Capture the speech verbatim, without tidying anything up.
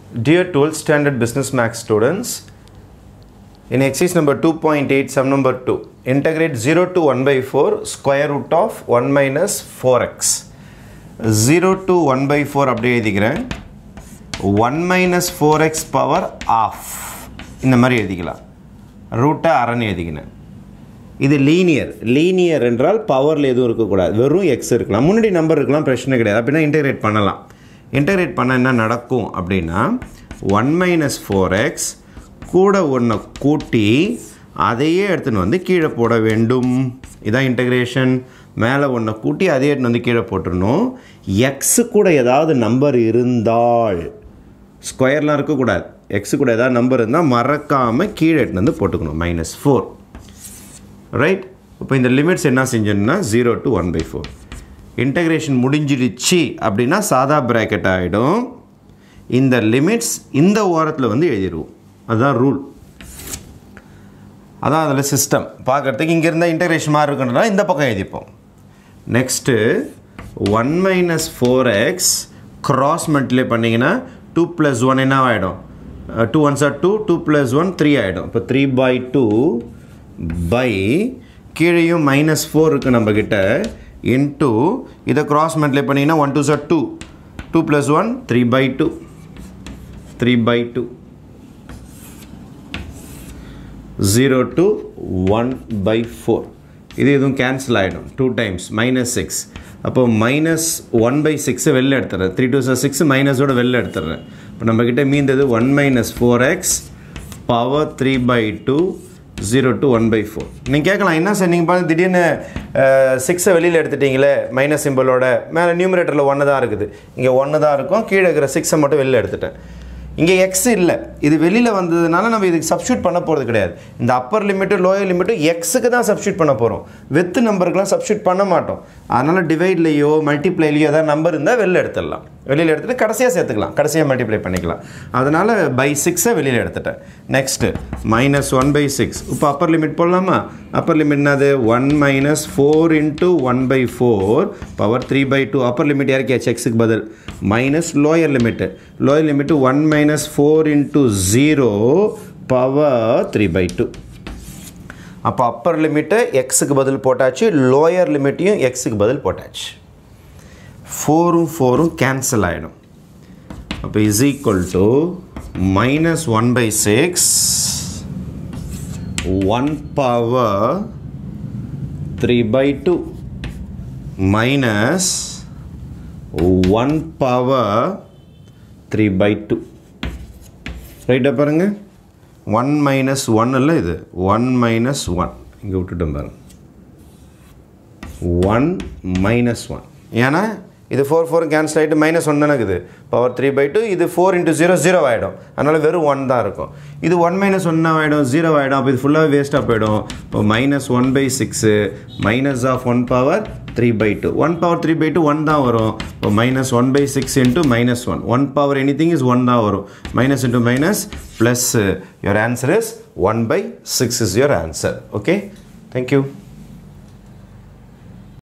Dear twelfth standard business max students, in exercise number two point eight, sum number two, integrate zero to one by four square root of one minus four x. zero to one by four அப்படியே எழுதிக்கிறேன். one minus four x power half இந்த மாதிரி எழுதிக்கலாம். ரூட்டை அரண் எழுதிக்கிறேன். இது linear. Linear என்றால் பவரில் எதுவும் இருக்கக்கூடாது, வெறும் எக்ஸ் இருக்கலாம், முன்னாடி நம்பர் இருக்கலாம், பிரச்சனை கிடையாது. அப்படின்னா இன்டெகிரேட் பண்ணலாம். இன்டெகிரேட் பண்ண என்ன நடக்கும் அப்படின்னா ஒன் மைனஸ் ஃபோர் எக்ஸ் கூட ஒன்று கூட்டி அதையே எடுத்துன்னு வந்து கீழே போட வேண்டும். இதான் இன்டெகிரேஷன். மேலே ஒன்று கூட்டி அதையே எடுத்துன்னு வந்து கீழே போட்டுடணும். எக்ஸு கூட ஏதாவது நம்பர் இருந்தால், ஸ்கொயர்லாம் இருக்கக்கூடாது, எக்ஸு கூட ஏதாவது நம்பர் இருந்தால் மறக்காமல் கீழே எடுத்துன்னு வந்து போட்டுக்கணும். Minus four right. இப்போ இந்த லிமிட்ஸ் என்ன செஞ்சோன்னா zero to one by four. Integration முடிஞ்சிடுச்சு அப்படின்னா சாதா ப்ராக்கெட் ஆகிடும். இந்த லிமிட்ஸ் இந்த ஓரத்தில் வந்து எழுதிடுவோம். அதுதான் ரூல், அதான் அதில் சிஸ்டம் பார்க்குறதுக்கு. இங்கே இருந்தால் இன்டெகிரேஷன் மாதிரி இருக்குன்றதுனா இந்த பக்கம் எழுதிப்போம். Next one minus four x cross multiply பண்ணிங்கன்னா டூ ப்ளஸ் ஒன் என்ன ஆகிடும்? Two one sir two, two plus one three ஆகிடும். இப்போ த்ரீ பை டூ பை கீழேயும் மைனஸ் ஃபோர் இருக்குது நம்மக்கிட்ட, இன்ட்டு இதை க்ராஸ் மல்டிப்ளை பண்ணிங்கன்னா one two sir two, two plus one three by two, three by two, zero to one by four. இது எதுவும் cancel ஆகிடும். Two times minus six. அப்போ minus one by சிக்ஸை வெளில எடுத்துடுறேன். த்ரீ டூ சார் சிக்ஸ் மைனஸோட வெளில எடுத்துடுறேன். இப்போ நம்மக்கிட்ட மீந்தது one minus four x power three by two zero to one by four. நீங்கள் கேட்கலாம், என்ன சார் நீங்கள் பார்த்து திடீர்னு சிக்ஸை வெளியில் எடுத்துட்டிங்களே மைனஸ் சிம்பிளோட, மேலே நியூமரேட்டரில் ஒன்று தான் இருக்குது, இங்கே ஒன்று தான் இருக்கும், கீழே இருக்கிற சிக்ஸை மட்டும் வெளியில் எடுத்துட்டேன். இங்கே எக்ஸ் இல்லை, இது வெளியில் வந்ததுனால நம்ம இதுக்கு சப்ஸ்டியூட் பண்ண போகிறது கிடையாது. இந்த அப்பர் லிமிட்டு லோயர் லிமிட்டு எக்ஸுக்கு தான் சப்ஸ்டியூட் பண்ண போகிறோம், வித் நம்பருக்குலாம் சப்ஸ்டியூட் பண்ண மாட்டோம். அதனால் டிவைட்லையோ மல்டிப்ளைலையோ ஏதாவது நம்பர் இருந்தால் வெளியில் எடுத்துடலாம். வெளியில் எடுத்துகிட்டு கடைசியாக சேர்த்துக்கலாம், கடைசியாக மல்டிப்ளை பண்ணிக்கலாம். அதனால் பை சிக்ஸை வெளியில் எடுத்துட்டேன். Next minus one by six. இப்போ அப்பர் லிமிட் போடலாமா? அப்பர் லிமிட் என்னது? One minus four into one by four power three by two. Upper limit யாருக்கு? எக்ஸுக்கு பதில். Minus lower limit. Lower limit one minus four into zero power three by two. அப்போ upper limit எக்ஸுக்கு பதில் போட்டாச்சு, lower லிமிட்டையும் எக்ஸுக்கு பதில் போட்டாச்சு. ஃபோரும் ஃபோரும் கேன்சல் ஆகிடும். அப்போ is equal to minus one by six one power three by two minus one power three by two. ரைட்டாக பாருங்கள், ஒன் மைனஸ் ஒன் இல்லை, இது ஒன் மைனஸ் ஒன் இங்கே விட்டுட்டோம் பாருங்க, ஒன் மைனஸ் ஒன். ஏன்னா இது ஃபோர் ஃபோர் கேன்சல் ஆகிட்டு மைனஸ் ஒன் தானே இருக்குது, பவர் த்ரீ பை டூ. இது ஃபோர் இன்ட்டு ஜீரோ ஜீரோ ஆகிடும், அதனால் வெறும் ஒன் தான் இருக்கும். இது ஒன் மைனஸ் ஒன்னாக ஆகிடும், ஜீரோ ஆகிடும். அப்போ இது ஃபுல்லாக வேஸ்ட்டாக போயிடும். இப்போ minus one by six minus of one power three by two. One power three by two one தான் வரும். இப்போ minus one by six into minus one. One power anything is one தான் வரும். Minus into minus plus. Your answer is one by six is your answer. Okay, thank you.